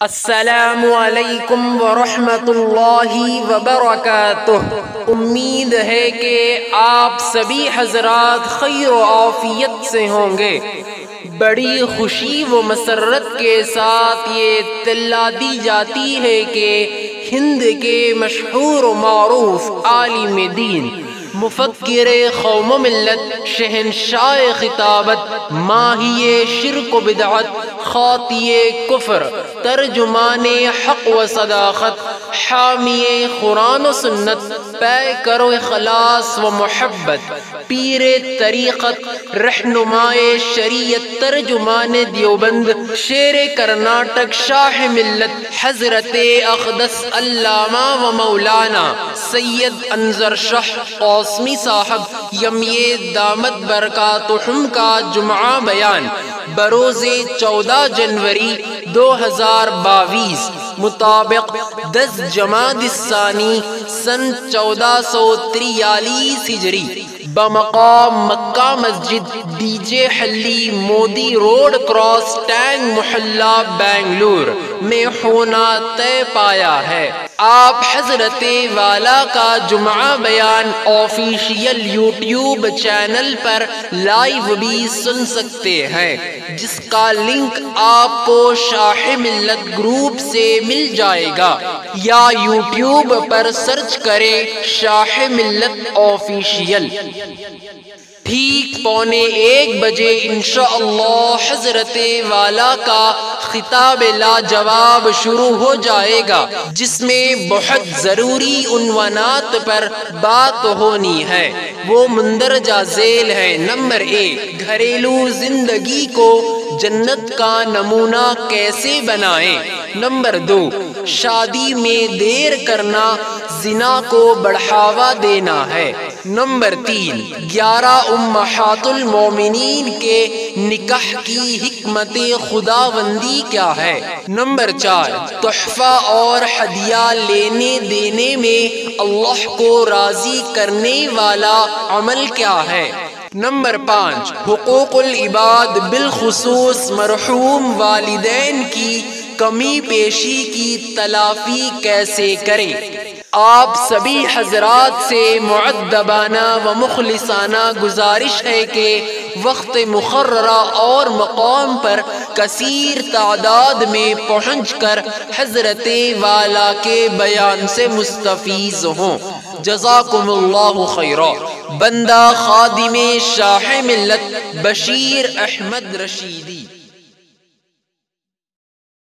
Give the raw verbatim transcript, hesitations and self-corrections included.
السلام علیکم ورحمۃ اللہ وبرکاتہ۔ امید ہے کہ آپ سبھی حضرات خیر و عافیت سے ہوں گے۔ بڑی خوشی و مسرت کے ساتھ یہ اطلاع دی جاتی ہے کہ ہند کے مشہور و معروف عالم دین، مفکر قوم و ملت، شہنشاہ خطابت، ماہی شرک و بدعت، خاطی کفر، ترجمان حق و صداقت، حامی قرآن و سنت، پیکر و اخلاص و محبت، پیر طریقت، رہنمائے شریعت، ترجمان دیوبند، شیر کرناٹک، شاہ ملت، حضرت اقدس علامہ و مولانا سید انظر شاہ قاسمی صاحب یمیہ دامت برکاتہم کا جمعہ بیان بروز چودہ جنوری دو ہزار بائیس مطابق دس جمادی الثانی سن چودہ سو تریالیس ہجری بمقام مکہ مسجد D J Halli Modi road cross ٹینگ محلہ بنگلور میں ہونا طے پایا ہے۔ آپ حضرت والا کا جمعہ بیان آفیشیل یوٹیوب چینل پر لائیو بھی سن سکتے ہیں، جس کا لنک آپ کو شاہ ملت گروپ سے مل جائے گا، یا یوٹیوب پر سرچ کریں شاہ ملت آفیشیل۔ ٹھیک پونے ایک بجے انشاءاللہ حضرت والا کا خطاب لاجواب شروع ہو جائے گا، جس میں بہت ضروری عنوانات پر بات ہونی ہے۔ وہ مندرجہ ذیل ہے۔ نمبر ایک، گھریلو زندگی کو جنت کا نمونہ کیسے بنائیں۔ نمبر دو، شادی میں دیر کرنا زنا کو بڑھاوا دینا ہے۔ نمبر تین، گیارہ امہات المومنین کے نکاح کی حکمت خداوندی کیا ہے۔ نمبر چار، تحفہ اور ہدیہ لینے دینے میں اللہ کو راضی کرنے والا عمل کیا ہے۔ نمبر پانچ، حقوق العباد بالخصوص مرحوم والدین کی کمی پیشی کی تلافی کیسے کریں۔ آپ سبھی حضرات سے مؤدبانہ و مخلصانہ گزارش ہے کہ وقت مقررہ اور مقام پر کثیر تعداد میں پہنچ کر حضرت والا کے بیان سے مستفیض ہوں۔ جزاکم اللہ خیرا۔ بندہ خادم شاہ ملت بشیر احمد رشیدی۔